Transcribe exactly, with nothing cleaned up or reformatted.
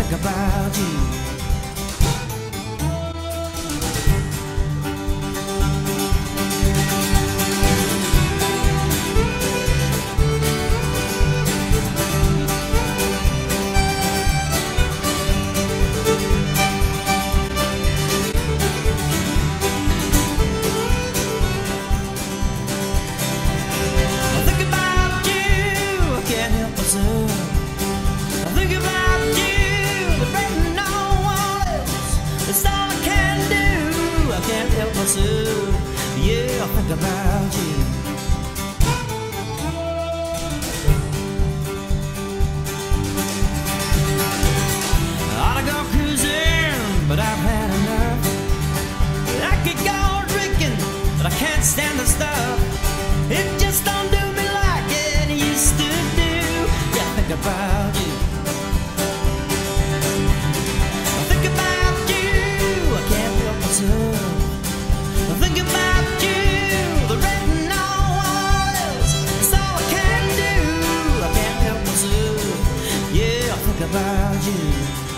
think about you. Yeah, I think about you. I ought to go cruising, but I've had enough. I could go drinking, but I can't stand the stuff. It just don't do me like it used to do. Yeah, I think about you. I think about you, I can't help myself. I think about you, the written on walls. It's all I can do. I can't help myself. Yeah, I think about you.